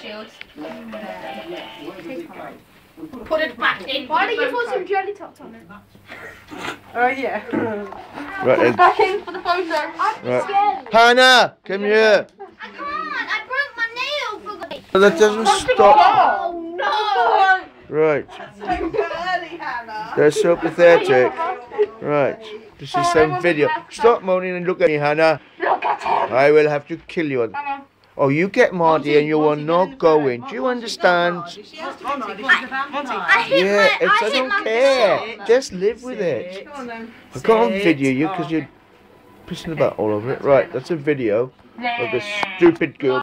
shield. Put it back in. Why don't you put some jelly tots on it? Oh yeah. Right then. Back in for the photo. I'm scared. Hannah, come here. I can't. I broke my nail for the. Well, that doesn't stop. Oh no! Right. Too early, Hannah. That's so pathetic. Right. This is some video. Stop moaning and look at me, Hannah. Look at him. I will have to kill you. Oh, you get Marty and you are not going. Do you understand? I hit Yeah, my. I don't care. Just live with it. I can't video you because you're pissing about all over it. Right, that's a video of the stupid girl.